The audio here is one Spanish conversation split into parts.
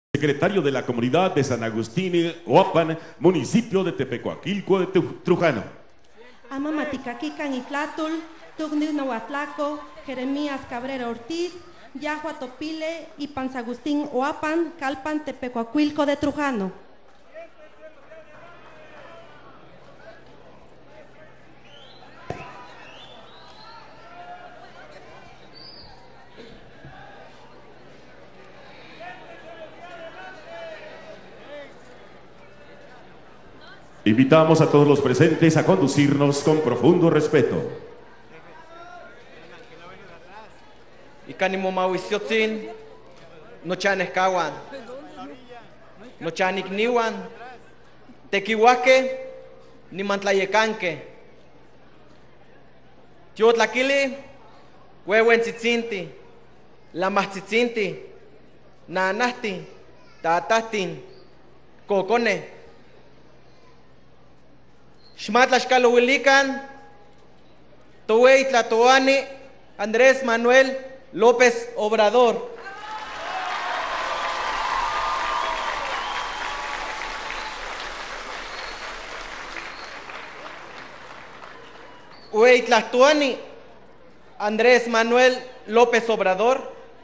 Secretario de la Comunidad de San Agustín, Oapan, municipio de Tepecuaquilco de Trujano. Ama Maticaquican Itlatul, Tugnihuatlaco, Jeremías Cabrera Ortiz, Yahua Topile y Pan San Agustín, Oapan, Calpan, Tepecuaquilco de Trujano. Invitamos a todos los presentes a conducirnos con profundo respeto. Ikanimo mawisyotzin, nochanescawan, nochanikniwan, tequihuaque, nimantlayecanque. Tiotlaquili, huehuentzitzinti, lamatzitzinti, nanahti, tatahtin, cocone. Xmatlaxcalouilican, Towey Tlatoani, Andrés Manuel López Obrador. Uey Tlatoani, Andrés Manuel López Obrador.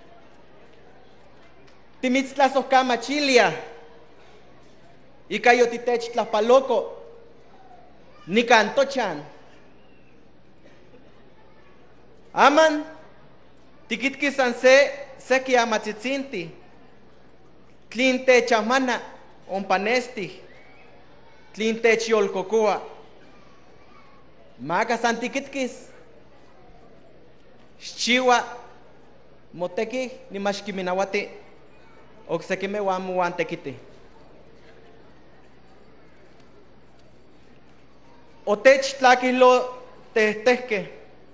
Timitztlazocama Chilia, Icayotitech Tlapaloco. Nicantochan. Aman, tikitki sanse seki amatzitzinti. Tlinte chamana, ompanesti. Tlinte chiolcocoa. Maca santikitkis. Chiwa, moteki, ni mashkiminawati. Oxekime wamu wantekiti. Otech tlaquilo tehtehke.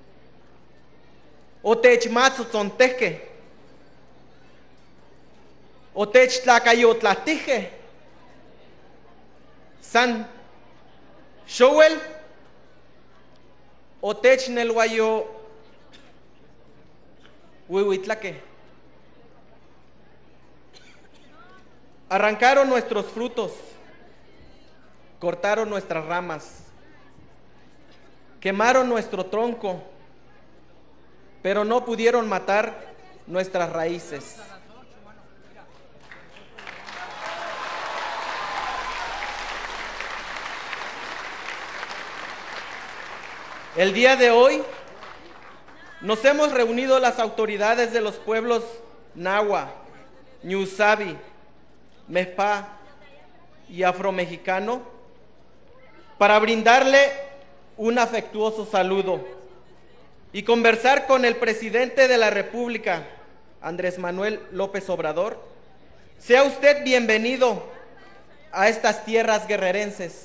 Otech matzutzonteque. Otech tlacayotlatije. San Showel. Otech nelwayo huihuitlaque. Arrancaron nuestros frutos. Cortaron nuestras ramas. Quemaron nuestro tronco, pero no pudieron matar nuestras raíces. El día de hoy nos hemos reunido las autoridades de los pueblos Nahua, Ñusabi, Mezpa y Afromexicano para brindarle un afectuoso saludo y conversar con el presidente de la República, Andrés Manuel López Obrador. Sea usted bienvenido a estas tierras guerrerenses,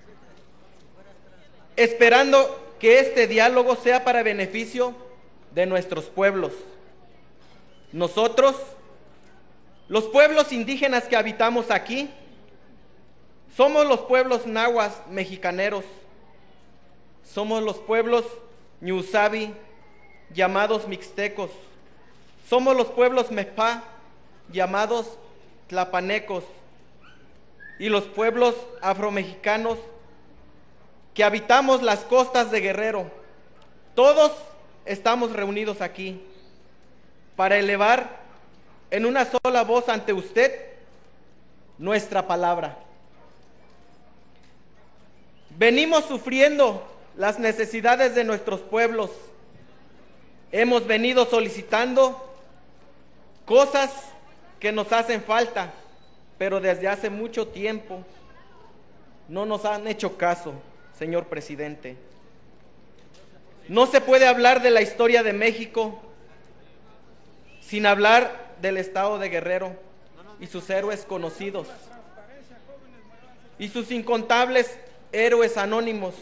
esperando que este diálogo sea para beneficio de nuestros pueblos. Nosotros, los pueblos indígenas que habitamos aquí, somos los pueblos nahuas mexicaneros. Somos los pueblos Ñusabi, llamados mixtecos. Somos los pueblos Mezpa, llamados tlapanecos. Y los pueblos afromexicanos que habitamos las costas de Guerrero. Todos estamos reunidos aquí para elevar en una sola voz ante usted nuestra palabra. Venimos sufriendo las necesidades de nuestros pueblos. Hemos venido solicitando cosas que nos hacen falta, pero desde hace mucho tiempo no nos han hecho caso, señor presidente. No se puede hablar de la historia de México sin hablar del estado de Guerrero y sus héroes conocidos y sus incontables héroes anónimos.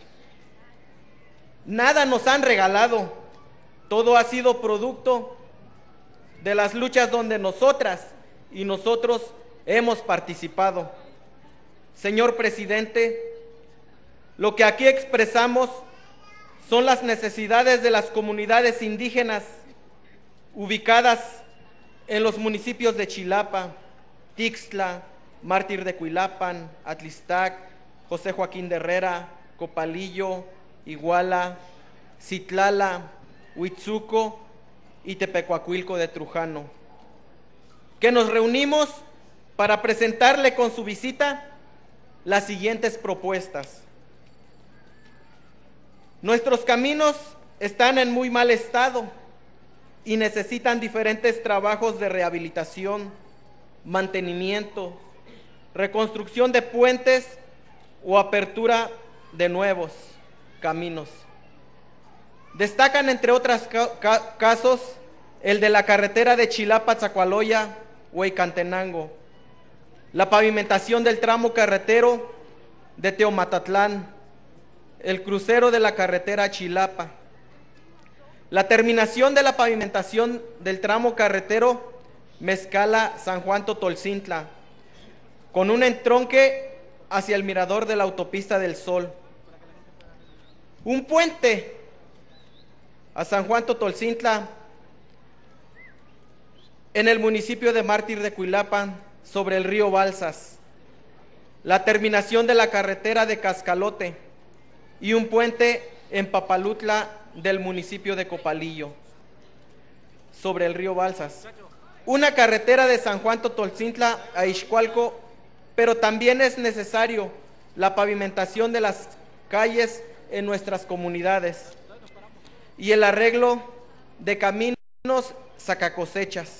Nada nos han regalado, todo ha sido producto de las luchas donde nosotras y nosotros hemos participado. Señor presidente, lo que aquí expresamos son las necesidades de las comunidades indígenas ubicadas en los municipios de Chilapa, Tixtla, Mártir de Cuilapan, Atlistac, José Joaquín de Herrera, Copalillo, Iguala, Citlala, Huitzuco y Tepecuacuilco de Trujano, que nos reunimos para presentarle con su visita las siguientes propuestas. Nuestros caminos están en muy mal estado y necesitan diferentes trabajos de rehabilitación, mantenimiento, reconstrucción de puentes o apertura de nuevos caminos. Destacan, entre otros casos, el de la carretera de Chilapa-Tzacualoya, Hueycantenango, la pavimentación del tramo carretero de Teomatatlán, el crucero de la carretera Chilapa, la terminación de la pavimentación del tramo carretero Mezcala-San Juan Totolcintla, con un entronque hacia el mirador de la autopista del Sol, un puente a San Juan Totolcintla en el municipio de Mártir de Cuilapan sobre el río Balsas, la terminación de la carretera de Cascalote y un puente en Papalutla del municipio de Copalillo sobre el río Balsas, una carretera de San Juan Totolcintla a Ixcualco, pero también es necesario la pavimentación de las calles en nuestras comunidades y el arreglo de caminos sacacosechas.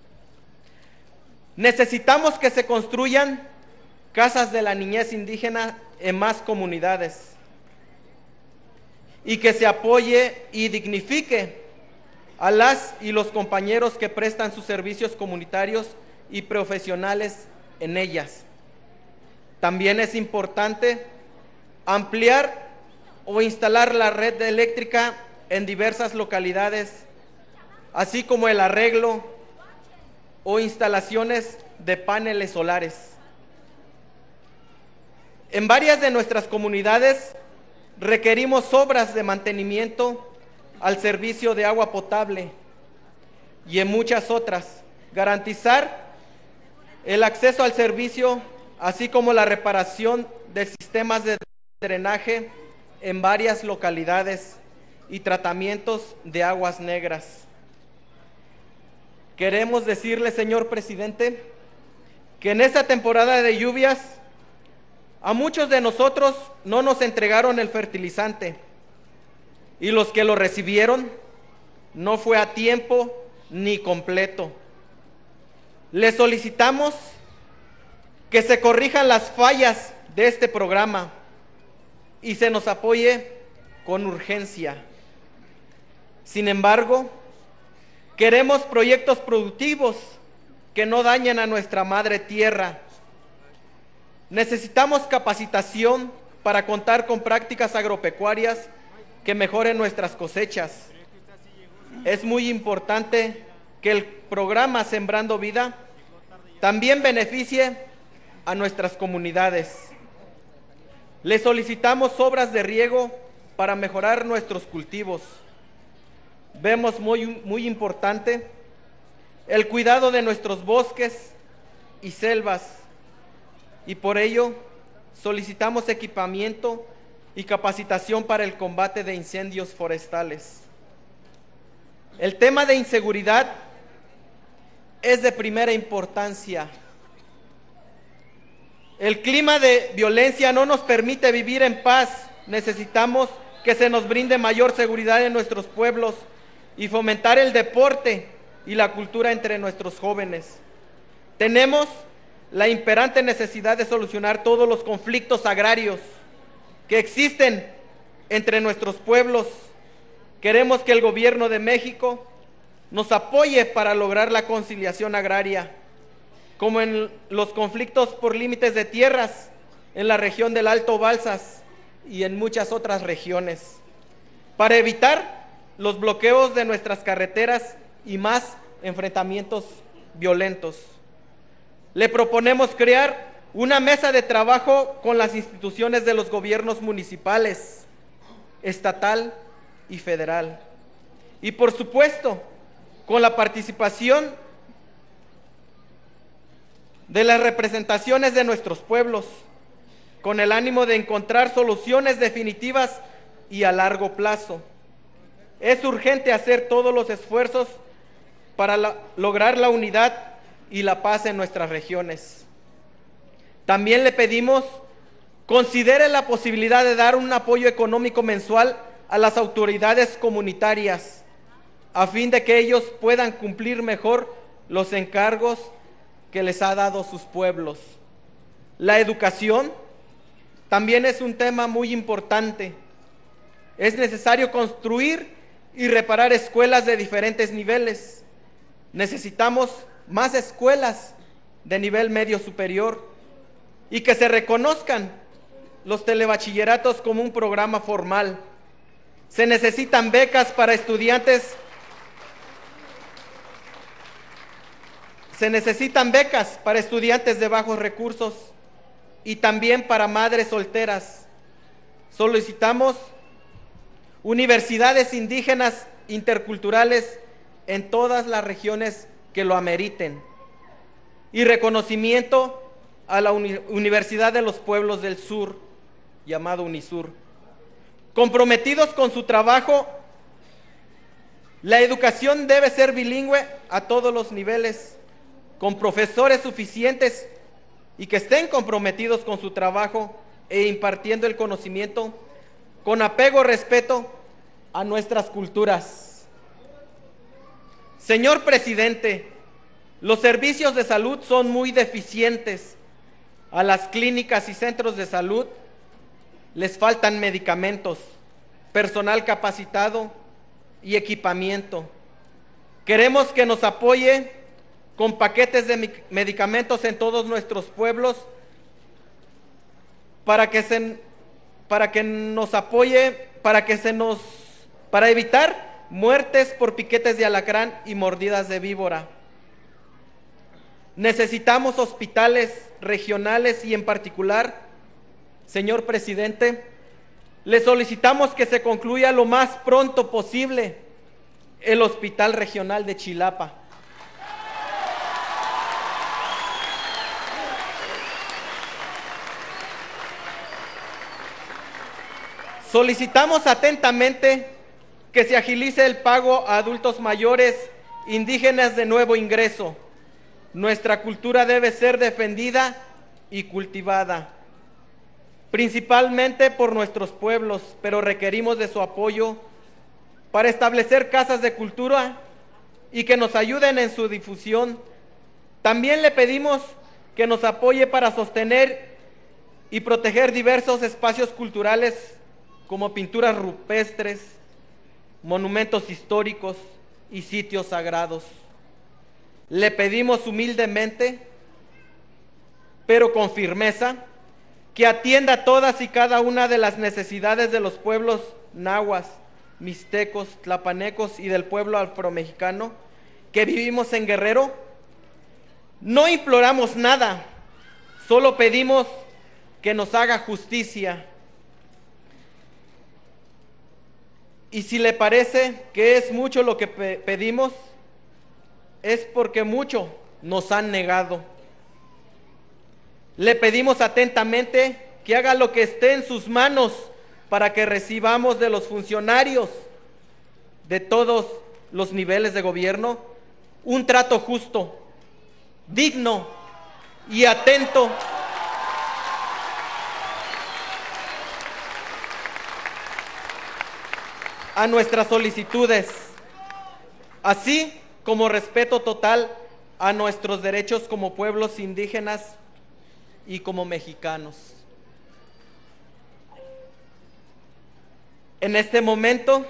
Necesitamos que se construyan casas de la niñez indígena en más comunidades y que se apoye y dignifique a las y los compañeros que prestan sus servicios comunitarios y profesionales en ellas. También es importante ampliar o instalar la red eléctrica en diversas localidades, así como el arreglo o instalaciones de paneles solares. En varias de nuestras comunidades requerimos obras de mantenimiento al servicio de agua potable y en muchas otras garantizar el acceso al servicio, así como la reparación de sistemas de drenaje en varias localidades y tratamientos de aguas negras. Queremos decirle, señor presidente, que en esta temporada de lluvias a muchos de nosotros no nos entregaron el fertilizante y los que lo recibieron no fue a tiempo ni completo. Le solicitamos que se corrijan las fallas de este programa y se nos apoye con urgencia. Sin embargo, queremos proyectos productivos que no dañen a nuestra madre tierra. Necesitamos capacitación para contar con prácticas agropecuarias que mejoren nuestras cosechas. Es muy importante que el programa Sembrando Vida también beneficie a nuestras comunidades. Le solicitamos obras de riego para mejorar nuestros cultivos. Vemos muy importante el cuidado de nuestros bosques y selvas, y por ello solicitamos equipamiento y capacitación para el combate de incendios forestales. El tema de inseguridad es de primera importancia. El clima de violencia no nos permite vivir en paz. Necesitamos que se nos brinde mayor seguridad en nuestros pueblos y fomentar el deporte y la cultura entre nuestros jóvenes. Tenemos la imperante necesidad de solucionar todos los conflictos agrarios que existen entre nuestros pueblos. Queremos que el gobierno de México nos apoye para lograr la conciliación agraria, como en los conflictos por límites de tierras en la región del Alto Balsas y en muchas otras regiones, para evitar los bloqueos de nuestras carreteras y más enfrentamientos violentos. Le proponemos crear una mesa de trabajo con las instituciones de los gobiernos municipales, estatal y federal, y por supuesto con la participación de las representaciones de nuestros pueblos, con el ánimo de encontrar soluciones definitivas y a largo plazo. Es urgente hacer todos los esfuerzos para lograr la unidad y la paz en nuestras regiones. También le pedimos, considere la posibilidad de dar un apoyo económico mensual a las autoridades comunitarias, a fin de que ellos puedan cumplir mejor los encargos que les ha dado sus pueblos. La educación también es un tema muy importante. Es necesario construir y reparar escuelas de diferentes niveles. Necesitamos más escuelas de nivel medio superior y que se reconozcan los telebachilleratos como un programa formal. Se necesitan becas para estudiantes. Se necesitan becas para estudiantes de bajos recursos y también para madres solteras. Solicitamos universidades indígenas interculturales en todas las regiones que lo ameriten y reconocimiento a la Universidad de los Pueblos del Sur, llamado UNISUR. Comprometidos con su trabajo, la educación debe ser bilingüe a todos los niveles, con profesores suficientes y que estén comprometidos con su trabajo e impartiendo el conocimiento con apego y respeto a nuestras culturas. Señor presidente, los servicios de salud son muy deficientes. A las clínicas y centros de salud les faltan medicamentos, personal capacitado y equipamiento. Queremos que nos apoye con paquetes de medicamentos en todos nuestros pueblos para evitar muertes por piquetes de alacrán y mordidas de víbora. Necesitamos hospitales regionales y en particular, señor presidente, le solicitamos que se concluya lo más pronto posible el Hospital Regional de Chilapa. Solicitamos atentamente que se agilice el pago a adultos mayores indígenas de nuevo ingreso. Nuestra cultura debe ser defendida y cultivada, principalmente por nuestros pueblos, pero requerimos de su apoyo para establecer casas de cultura y que nos ayuden en su difusión. También le pedimos que nos apoye para sostener y proteger diversos espacios culturales como pinturas rupestres, monumentos históricos y sitios sagrados. Le pedimos humildemente, pero con firmeza, que atienda todas y cada una de las necesidades de los pueblos nahuas, mixtecos, tlapanecos y del pueblo afromexicano que vivimos en Guerrero. No imploramos nada, solo pedimos que nos haga justicia. Y si le parece que es mucho lo que pedimos, es porque mucho nos han negado. Le pedimos atentamente que haga lo que esté en sus manos para que recibamos de los funcionarios de todos los niveles de gobierno un trato justo, digno y atento a nuestras solicitudes, así como respeto total a nuestros derechos como pueblos indígenas y como mexicanos. En este momento,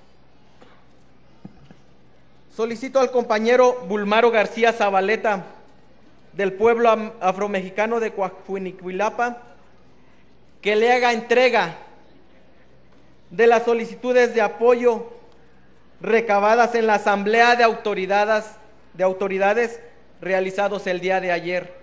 solicito al compañero Bulmaro García Zabaleta, del pueblo afromexicano de Coahuinicuilapa, que le haga entrega de las solicitudes de apoyo recabadas en la Asamblea de Autoridades realizados el día de ayer.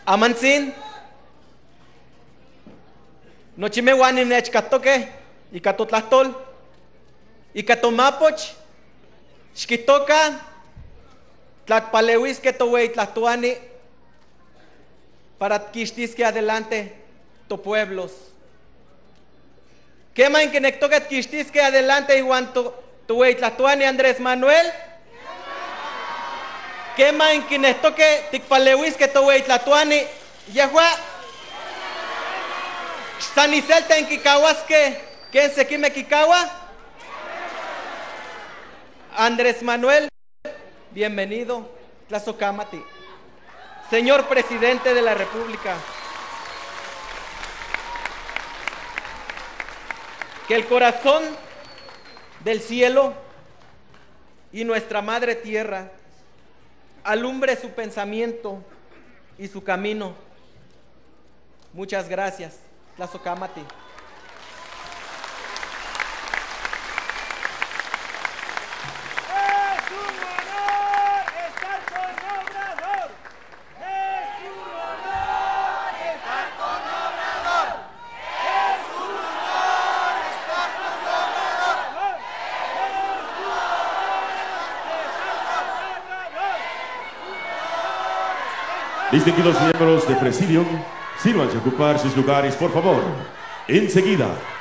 Amansin. Nochimehuani nechkatoke. Ikatotlastol. Ikatomapoch. Xkitoka. Tlatpaleuisque towei tlatuani. Para quistisque adelante to pueblos. ¿Qué man que nectoca quistisque adelante igual tu tlatuani Andrés Manuel? ¿Qué man que nectoque ticpaleuisque tu tlatuani Yahua? Sanicelta en Kikahuasque, ¿quién se quime Kikawa? Andrés Manuel, bienvenido, Tlazocamati. Señor Presidente de la República, que el corazón del cielo y nuestra madre tierra alumbre su pensamiento y su camino. Muchas gracias, Tlazocamati. Distinguidos miembros de Presidium, sírvanse a ocupar sus lugares, por favor. Enseguida